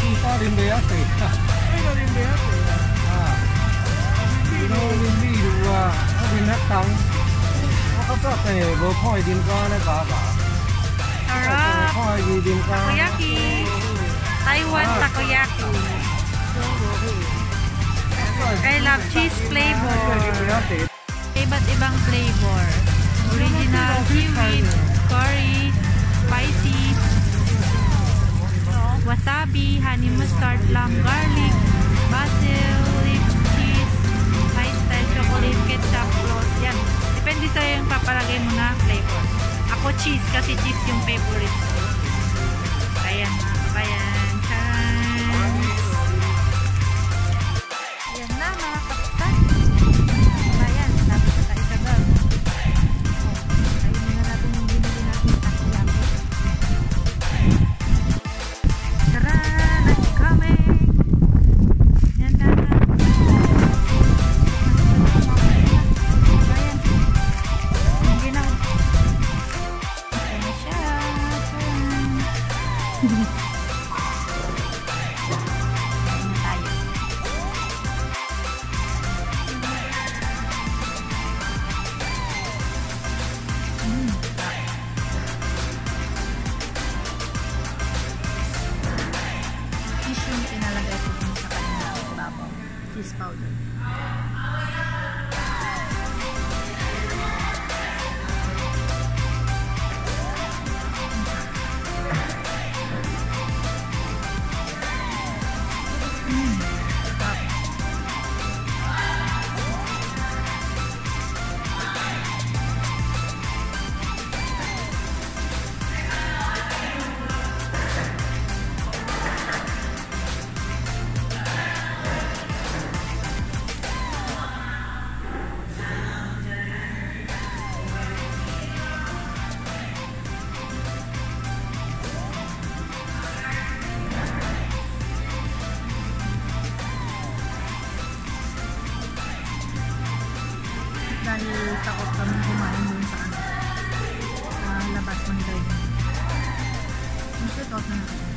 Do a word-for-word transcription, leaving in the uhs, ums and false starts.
Kita rindeate. Ito rin ba yan? Ah. Ino dua. Abi natang. Makapate bo phoi din ka na ba ba. Sarap. Phoi din ka. Takoyaki. Taiwan takoyaki. I love cheese flavor. Iba't ibang flavor. Original seaweed, curry, spicy, wasabi, honey mustard, plum garlic, basil, leaf cheese, Thai style chocolate, ketchup, float. Yan. Depende sa yung papalagay mo na flavor. Ako cheese kasi cheese yung favorite. Ayan mga kabayan. Chan! Ayan na mga kapitan. Kabayan, lapit na tayo sa bag. Ayun na natin yung binili natin takoyaki. Tara! Let's coming! Yan na na. Kabayan. Ang ginaw. Ayan na siya. Ayan. Kain na tayo. Mm. Fish yung pinalagay ko dun sa kanina babaw. Cheese powder. Mm. Sarap. Dahil takot kami kumain dun sa ano, sa labas ng garden. Ang shoot off na natin.